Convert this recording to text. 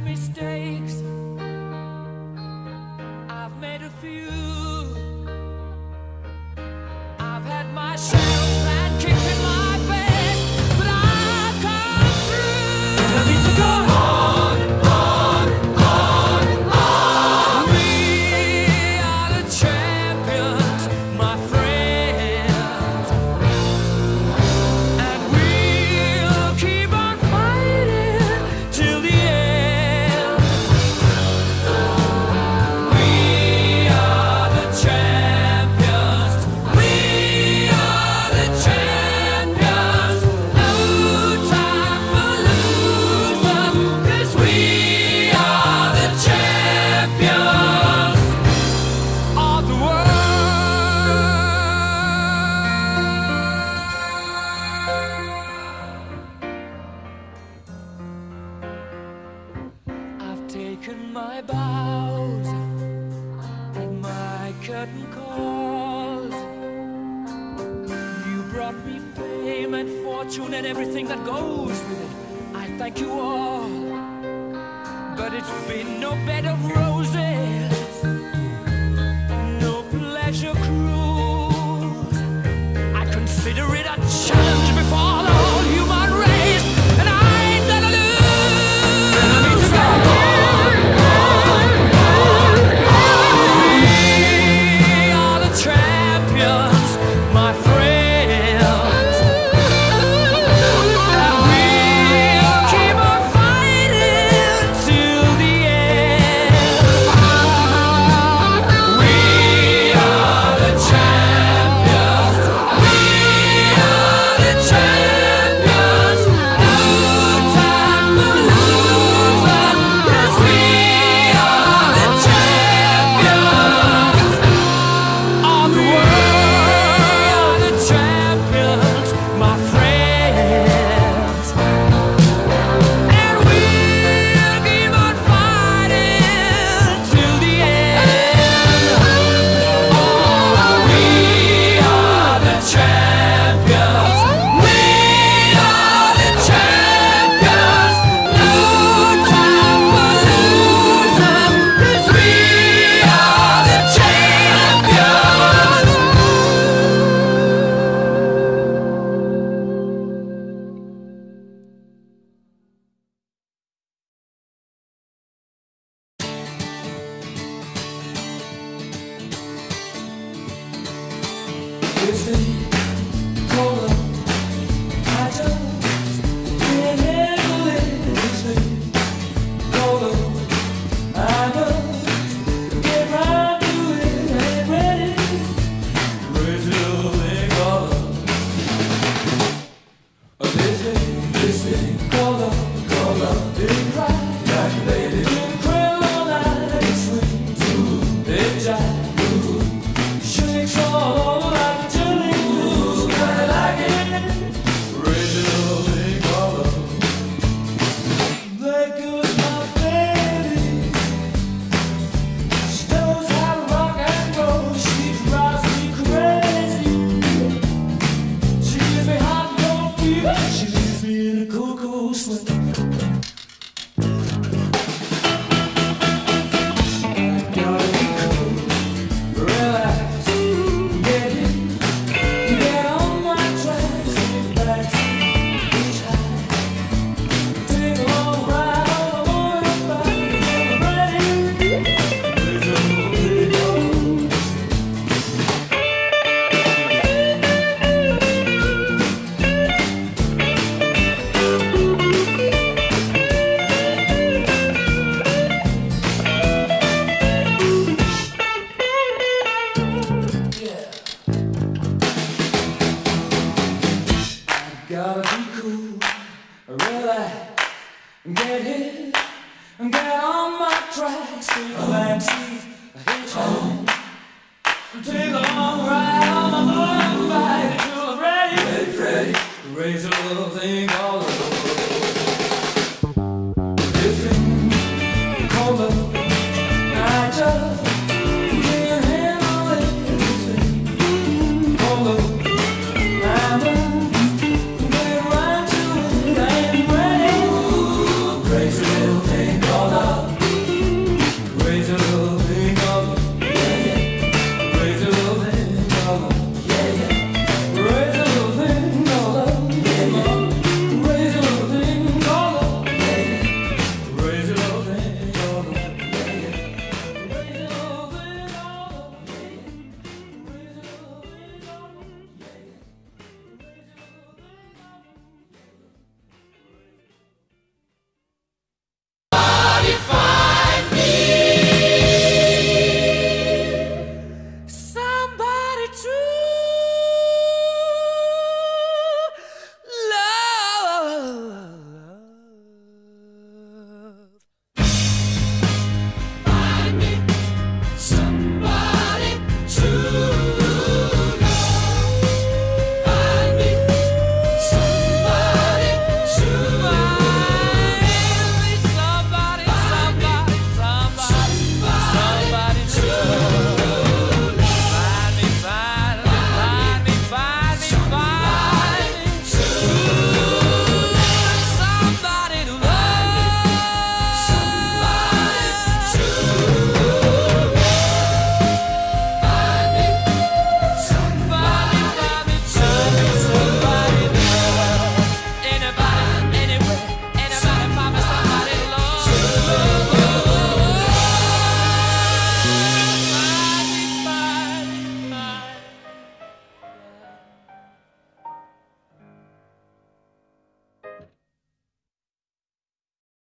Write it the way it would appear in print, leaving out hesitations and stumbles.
mistakes. I've made a few. I've had my shadows and kicked in my face, but I've come through. I need to go on, on, on, on. We are the champions, my friends, and we'll keep on fighting till the end. We are the champions. We are the champions. No time for losers, 'cause we are the champions of the world. I've taken my bows and my curtain calls. You brought me fame and fortune and everything that goes with it. I thank you all, but it's been no bed of roses, no pleasure cruise. I consider it a challenge before the whole human race, and I ain't gonna lose. I need to go on, on, on, on. We are the champions, my friends, and we'll keep on fighting till the end. We are the champions. We are the champions. No time for losers, 'cause we are the champions of the world. The champions, my friends, and we'll keep on fighting till the end. Oh, we are the champions. We are the champions. No time for losers, 'cause we are the champions. This thing called love, I just can't handle it. This thing called love, I just get right to it. Ain't ready. This little thing called love. This thing called love, didn't cry like a baby. Didn't crawl all night, it swings, it jives. Shakes all over like a jelly. Ooh, kinda like it. Raise it up, they call up. There goes my baby. She knows how to rock and roll. She drives me crazy. She gives me hot and cold fever. She leaves me in a cool, cool sweat. Gotta be cool, relax, get in, get on my tracks, get back to each high. Take a long ride on the motorbike, get ready. There's a movie going. Gotta be cool, relax, get hit, get on my tracks, take a backseat, hitchhike, take a long ride on my motorbike until I'm ready, Freddy, raise a little thing called love.